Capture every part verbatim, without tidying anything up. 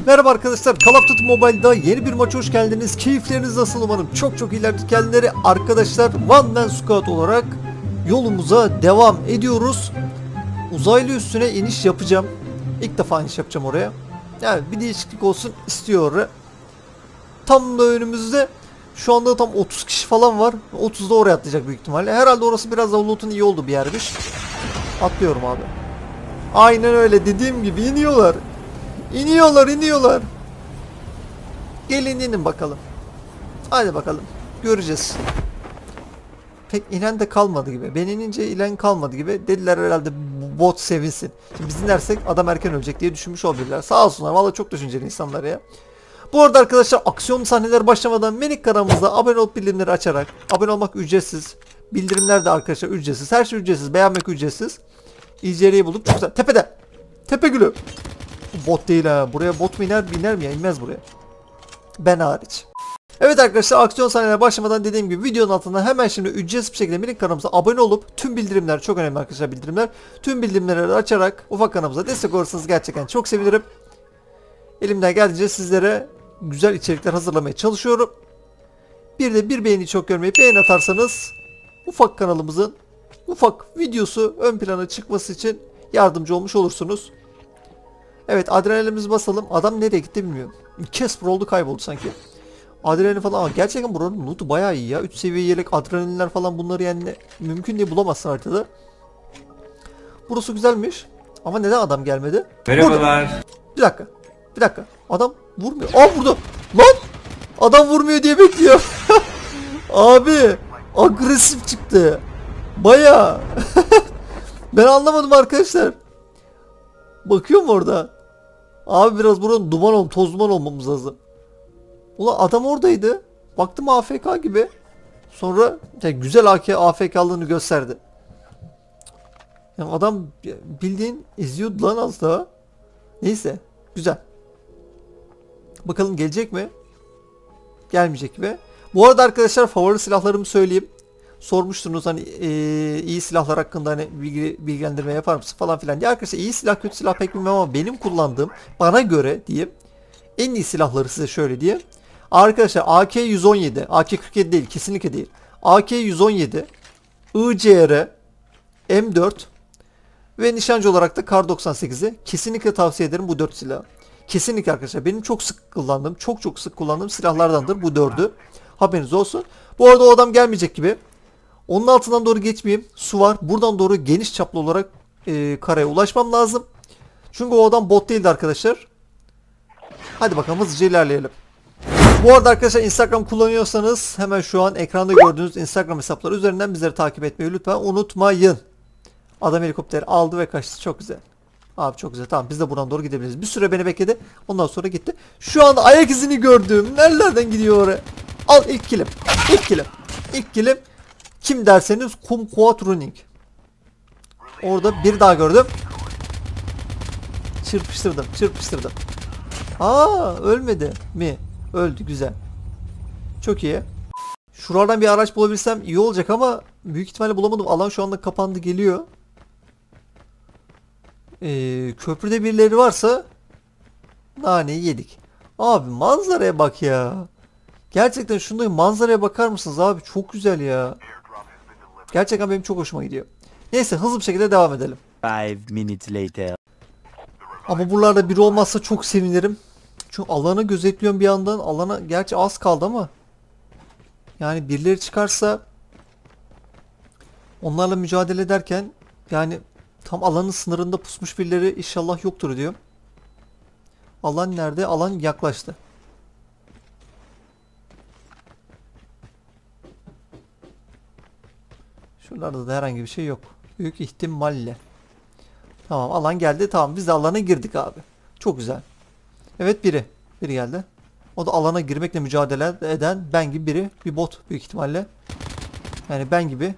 Merhaba arkadaşlar, Call of Duty Mobile'da yeni bir maça hoş geldiniz. Keyifleriniz nasıl umarım? Çok çok iyilerdir kendileri. Arkadaşlar One Man Squad olarak yolumuza devam ediyoruz. Uzaylı üstüne iniş yapacağım. İlk defa iniş yapacağım oraya. Yani bir değişiklik olsun istiyor. Tam da önümüzde şu anda tam otuz kişi falan var. otuz da oraya atlayacak büyük ihtimalle. Herhalde orası biraz da loot'un iyi olduğu bir yermiş. Atlıyorum abi. Aynen öyle dediğim gibi iniyorlar. İniyorlar iniyorlar. Gelin inin bakalım. Hadi bakalım. Göreceğiz. Pek inen de kalmadı gibi. Ben inince inen kalmadı gibi. Dediler herhalde bot sevinsin. Şimdi biz inersek adam erken ölecek diye düşünmüş olabilirler. Sağ olsunlar. Vallahi çok düşünceli insanlar ya. Bu arada arkadaşlar aksiyon sahneler başlamadan minik kanalımıza abone olup bildirimleri açarak. Abone olmak ücretsiz. Bildirimler de arkadaşlar ücretsiz. Her şey ücretsiz. Beğenmek ücretsiz. İzleriyi bulduk. Çok güzel. Tepede. Tepe gülü. Bot değil ha. Buraya bot mu iner, iner mi ya? İnmez buraya. Ben hariç. Evet arkadaşlar aksiyon sahnelerine başlamadan dediğim gibi videonun altına hemen şimdi ücretsiz bir şekilde minik kanalımıza abone olup tüm bildirimler çok önemli arkadaşlar bildirimler. Tüm bildirimleri açarak ufak kanalımıza destek olursanız gerçekten çok sevinirim. Elimden geldiğince sizlere güzel içerikler hazırlamaya çalışıyorum. Bir de bir beğeni çok görmeyi beğeni atarsanız ufak kanalımızın ufak videosu ön plana çıkması için yardımcı olmuş olursunuz. Evet adrenalimizi basalım. Adam nereye gitti bilmiyorum. Casper oldu kayboldu sanki. Adrenalin falan ama gerçekten buranın loot'u bayağı iyi ya. üç seviye yelek adrenalinler falan bunları yani mümkün diye bulamazsın haritada. Burası güzelmiş. Ama neden adam gelmedi? Merhabalar. Burada. Bir dakika. Bir dakika. Adam vurmuyor. Aa vurdu. Lan! Adam vurmuyor diye bekliyor. Abi agresif çıktı. Bayağı. Ben anlamadım arkadaşlar. Bakıyorum orada. Abi biraz buranın duman ol, toz duman olmamız lazım. Ulan adam oradaydı. Baktım A F K gibi. Sonra yani güzel A F K'lığını gösterdi. Yani adam bildiğin izliyordu lan az daha. Neyse. Güzel. Bakalım gelecek mi? Gelmeyecek mi? Bu arada arkadaşlar favori silahlarımı söyleyeyim. Sormuştunuz hani e, iyi silahlar hakkında hani bilgi, bilgilendirme yapar mısın falan filan diye. Arkadaşlar iyi silah kötü silah pek bilmem ama benim kullandığım bana göre diyeyim en iyi silahları size şöyle diyeyim. Arkadaşlar A K yüz on yedi, A K kırk yedi değil kesinlikle değil. A K yüz on yedi, I C R, M dört ve nişancı olarak da Kar doksan sekizi kesinlikle tavsiye ederim bu dört silahı. Kesinlikle arkadaşlar benim çok sık kullandığım çok çok sık kullandığım silahlardandır bu dördü. Haberiniz olsun. Bu arada o adam gelmeyecek gibi. Onun altından doğru geçmeyeyim. Su var. Buradan doğru geniş çaplı olarak e, karaya ulaşmam lazım. Çünkü o adam bot değildi arkadaşlar. Hadi bakalım hızlıca ilerleyelim. Bu arada arkadaşlar Instagram kullanıyorsanız hemen şu an ekranda gördüğünüz Instagram hesapları üzerinden bizleri takip etmeyi lütfen unutmayın. Adam helikopteri aldı ve kaçtı. Çok güzel. Abi çok güzel. Tamam biz de buradan doğru gidebiliriz. Bir süre beni bekledi. Ondan sonra gitti. Şu anda ayak izini gördüm. Nerelerden gidiyor oraya? Al ilk kilim. İlk kilim. İlk kilim. Kim derseniz Kum Kuat Running. Orada bir daha gördüm. Çırpıştırdım. Çırpıştırdım. Aa ölmedi mi? Öldü güzel. Çok iyi. Şuradan bir araç bulabilsem iyi olacak ama büyük ihtimalle bulamadım. Alan şu anda kapandı geliyor. Ee, köprüde birileri varsa naneyi yedik. Abi manzaraya bak ya. Gerçekten şundayım manzaraya bakar mısınız abi? Çok güzel ya. Gerçekten benim çok hoşuma gidiyor. Neyse hızlı bir şekilde devam edelim. Five minutes later. Ama buralarda biri olmazsa çok sevinirim. Çünkü alanı gözetliyorum bir yandan. Alana gerçi az kaldı ama. Yani birileri çıkarsa onlarla mücadele ederken yani tam alanın sınırında pusmuş birileri inşallah yoktur diyorum. Alan nerede? Alan yaklaştı. Şuralarda da herhangi bir şey yok. Büyük ihtimalle. Tamam alan geldi. Tamam biz de alana girdik abi. Çok güzel. Evet biri. Biri geldi. O da alana girmekle mücadele eden ben gibi biri. Bir bot büyük ihtimalle. Yani ben gibi.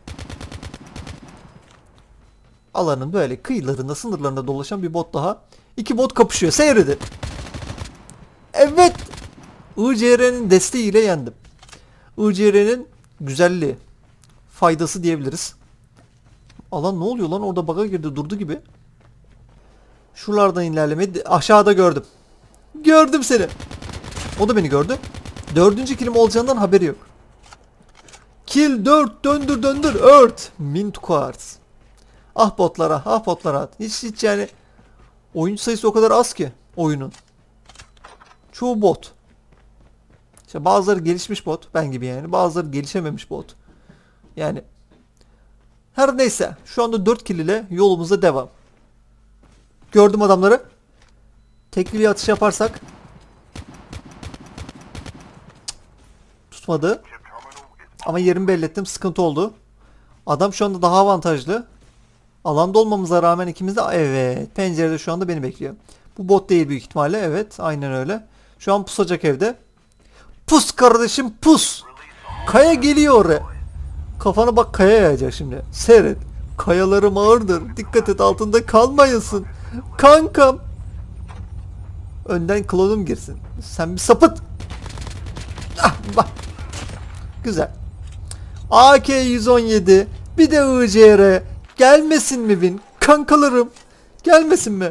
Alanın böyle kıyılarında sınırlarında dolaşan bir bot daha. İki bot kapışıyor. Seyredin. Evet. I C R'nin desteğiyle yendim. I C R'nin güzelliği. Faydası diyebiliriz. Alan ne oluyor lan? Orada bug'a girdi durdu gibi. Şuralardan ilerleme. Aşağıda gördüm. Gördüm seni. O da beni gördü. Dördüncü kilim olacağından haberi yok. Kill dört, döndür döndür ört. Mint quartz. Ah botlara, ah botlara. Hiç hiç yani oyuncu sayısı o kadar az ki oyunun. Çoğu bot. İşte bazıları gelişmiş bot, ben gibi yani. Bazıları gelişememiş bot. Yani her neyse, şu anda dört kill ile yolumuza devam. Gördüm adamları. Tekli bir atış yaparsak. Tutmadı. Ama yerimi belli ettim. Sıkıntı oldu. Adam şu anda daha avantajlı. Alanda olmamıza rağmen ikimiz de evet. Pencerede şu anda beni bekliyor. Bu bot değil büyük ihtimalle. Evet. Aynen öyle. Şu an pusacak evde. Pus kardeşim pus. Kaya geliyor oraya. Kafana bak, kaya yayacak şimdi. Seyret. Kayalarım ağırdır. Dikkat et, altında kalmayasın. Kankam. Önden klonum girsin. Sen bir sapıt. Ah, bak. Güzel. A K yüz on yedi. Bir de I C R. Gelmesin mi Vin? Kankalarım. Gelmesin mi?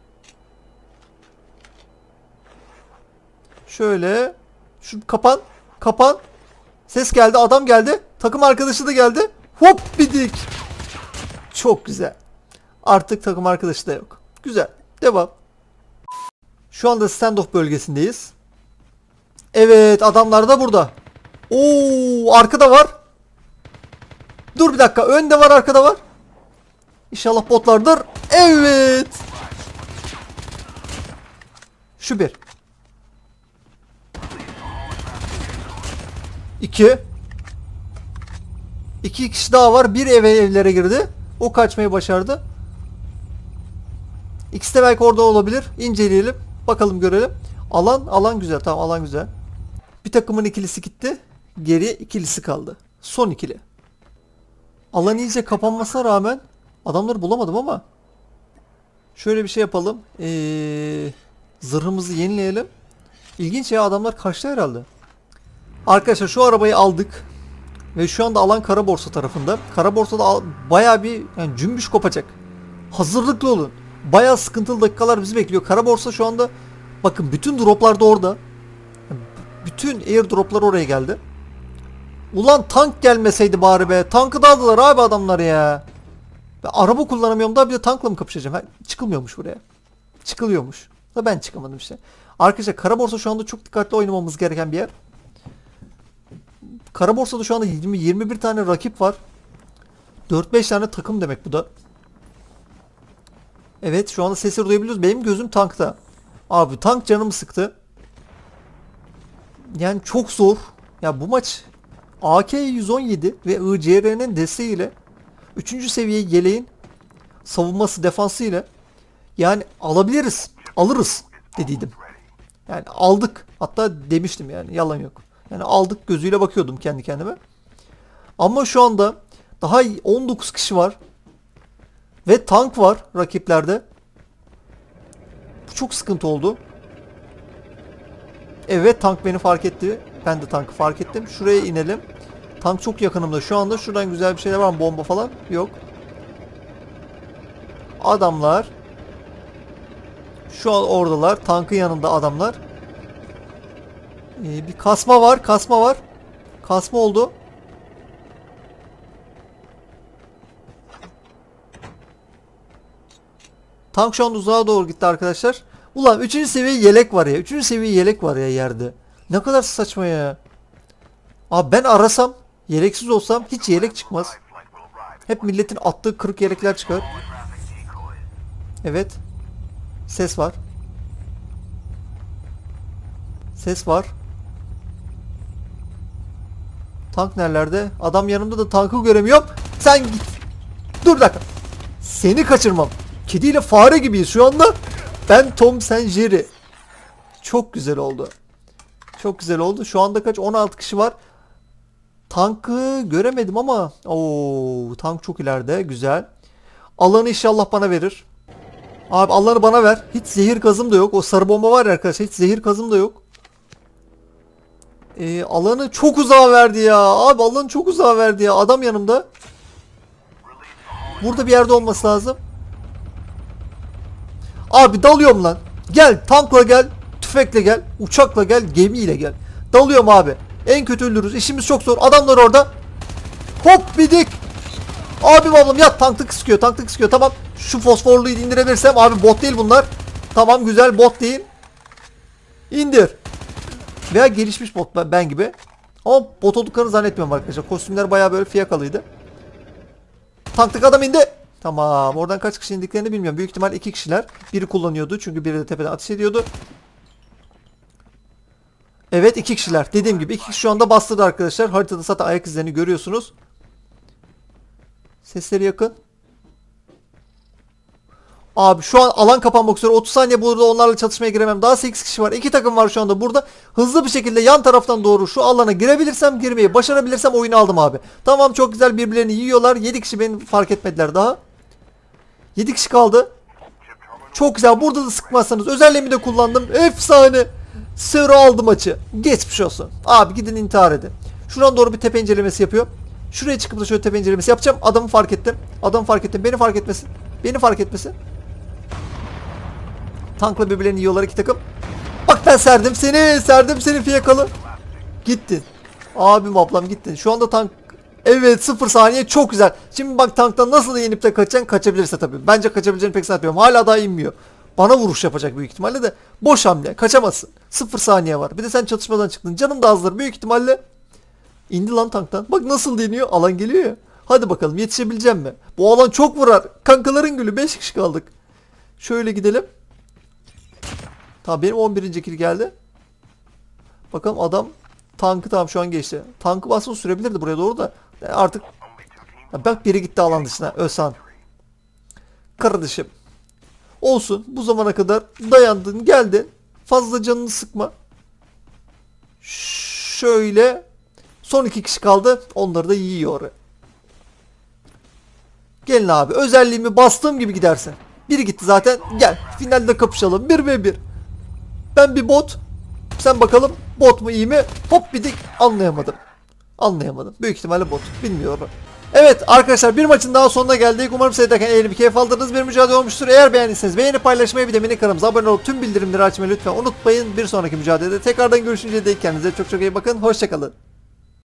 Şöyle. Şu kapan. Kapan. Ses geldi. Adam geldi. Takım arkadaşı da geldi. Hop bidik. Çok güzel. Artık takım arkadaşı da yok. Güzel. Devam. Şu anda standoff bölgesindeyiz. Evet, adamlar da burada. Oo, arkada var. Dur bir dakika. Önde var, arkada var. İnşallah botlardır. Evet. Şu bir. İki. İki kişi daha var. Bir eve evlere girdi. O kaçmayı başardı. İkisi de belki orada olabilir. İnceleyelim. Bakalım, görelim. Alan alan güzel. Tamam, alan güzel. Bir takımın ikilisi gitti. Geriye ikilisi kaldı. Son ikili. Alan iyice kapanmasına rağmen adamları bulamadım ama şöyle bir şey yapalım. Ee, zırhımızı yenileyelim. İlginç ya, adamlar kaçtı herhalde. Arkadaşlar şu arabayı aldık. Ve şu anda alan kara borsa tarafında. Kara borsada bayağı bir yani cümbüş kopacak. Hazırlıklı olun. Bayağı sıkıntılı dakikalar bizi bekliyor. Kara borsa şu anda, bakın, bütün droplar da orada. Bütün airdroplar oraya geldi. Ulan tank gelmeseydi bari be. Tankı da aldılar abi adamlar ya. Ben araba kullanamıyorum da bir de tankla mı kapışacağım? Ha, çıkılmıyormuş buraya. Çıkılıyormuş. Da ben çıkamadım işte. Arkadaşlar kara borsa şu anda çok dikkatli oynamamız gereken bir yer. Kara borsada şu anda yirmi yirmi bir tane rakip var. dört beş tane takım demek bu da. Evet, şu anda sesleri duyabiliyoruz. Benim gözüm tankta. Abi tank canımı sıktı. Yani çok zor. Ya bu maç A K yüz on yedi ve I C R'nin desteğiyle üçüncü seviye yeleğin savunması, defansı ile yani alabiliriz. Alırız dediydim. Yani aldık. Hatta demiştim, yani yalan yok. Yani aldık gözüyle bakıyordum kendi kendime. Ama şu anda daha on dokuz kişi var. Ve tank var rakiplerde. Bu çok sıkıntı oldu. Evet, tank beni fark etti. Ben de tankı fark ettim. Şuraya inelim. Tank çok yakınımda şu anda. Şuradan güzel bir şeyler var mı? Bomba falan yok. Adamlar şu an oradalar. Tankın yanında adamlar. Ee, bir kasma var. Kasma var. Kasma oldu. Tank şu an uzağa doğru gitti arkadaşlar. Ulan üçüncü seviye yelek var ya. üçüncü seviye yelek var ya yerde. Ne kadar saçma ya. Abi ben arasam, yeleksiz olsam hiç yelek çıkmaz. Hep milletin attığı kırık yelekler çıkar. Evet. Ses var. Ses var. Tank nerelerde? Adam yanımda da tankı göremiyorum. Sen git. Dur bir dakika. Seni kaçırmam. Kediyle fare gibiyiz şu anda. Ben Tom, sen Jerry. Çok güzel oldu. Çok güzel oldu. Şu anda kaç? on altı kişi var. Tankı göremedim ama ooo, tank çok ileride. Güzel. Alanı inşallah bana verir. Abi alanı bana ver. Hiç zehir gazım da yok. O sarı bomba var ya arkadaşlar. Hiç zehir gazım da yok. Ee, alanı çok uzağa verdi ya. Abi alanı çok uzağa verdi ya. Adam yanımda. Burada bir yerde olması lazım. Abi dalıyorum lan. Gel tankla gel. tüfekle gel, uçakla gel, gemiyle gel. Dalıyorum abi. En kötü ölürüz. İşimiz çok zor. Adamlar orada. Hop bidik. Abim ablam yat, tanklık sıkıyor, tanklık sıkıyor. Tamam. Şu fosforluyu indirebilirsem, abi bot değil bunlar. Tamam güzel, bot değil. İndir. Veya gelişmiş bot ben gibi. Ama bot olduklarını zannetmiyorum arkadaşlar. Kostümler bayağı böyle fiyakalıydı. Tanklık adam indi. Tamam. Oradan kaç kişi indiklerini bilmiyorum. Büyük ihtimal iki kişiler. Biri kullanıyordu. Çünkü biri de tepeden ateş ediyordu. Evet, iki kişiler. Dediğim gibi iki kişi şu anda bastırdı arkadaşlar. Haritada zaten ayak izlerini görüyorsunuz. Sesleri yakın. Abi şu an alan kapanmak üzere. otuz saniye burada onlarla çatışmaya giremem. Daha sekiz kişi var. iki takım var şu anda burada. Hızlı bir şekilde yan taraftan doğru şu alana girebilirsem, girmeyi başarabilirsem oyunu aldım abi. Tamam, çok güzel birbirlerini yiyorlar. yedi kişi beni fark etmediler daha. yedi kişi kaldı. Çok güzel. Burada da sıkmazsanız özelliğimi de kullandım. Efsane. Sıra aldı maçı. Geçmiş olsun. Abi gidin intihar edin. Şuradan doğru bir tepe incelemesi yapıyor. Şuraya çıkıp da şöyle tepe incelemesi yapacağım. Adamı fark ettim. Adamı fark ettim. Beni fark etmesin. Beni fark etmesin. Tankla birbirlerini yiyorlar iki takım. Bak ben serdim seni. Serdim seni fiyakalı. Gittin. Abim ablam gittin. Şu anda tank... Evet, sıfır saniye, çok güzel. Şimdi bak tanktan nasıl yenip de kaçacaksın, kaçabilirse tabii. Bence kaçabileceğini pek sanmıyorum. Hala daha inmiyor. Bana vuruş yapacak büyük ihtimalle de. Boş hamle. Kaçamazsın. sıfır saniye var. Bir de sen çatışmadan çıktın. Canın da azdır büyük ihtimalle. İndi lan tanktan. Bak nasıl deniyor. Alan geliyor ya. Hadi bakalım yetişebileceğim mi? Bu alan çok vurar. Kankaların gülü. beş kişi kaldık. Şöyle gidelim. Tamam, benim on birinci kill geldi. Bakalım adam tankı tamam şu an geçti. Tankı basın sürebilirdi buraya doğru da. Yani artık ya bak biri gitti alan dışına. Özhan. Kardeşim. Olsun. Bu zamana kadar dayandın, geldin. Fazla canını sıkma. Şöyle. Son iki kişi kaldı. Onları da yiyor. Gelin abi. Özelliğimi bastığım gibi gidersin. Biri gitti zaten. Gel. Finalde kapışalım. bir ve bir. Ben bir bot. Sen bakalım bot mu iyi mi? Hop bidik. Anlayamadım. Anlayamadım. Büyük ihtimalle bot. Bilmiyorum. Evet arkadaşlar, bir maçın daha sonuna geldik. Umarım seyrederken eğlenip keyif aldığınız bir mücadele olmuştur. Eğer beğendiyseniz beğeni, paylaşmayı, bir de mini kanalımıza abone olup tüm bildirimleri açmayı lütfen unutmayın. Bir sonraki mücadelede tekrardan görüşünceye dek kendinize çok çok iyi bakın. Hoşçakalın.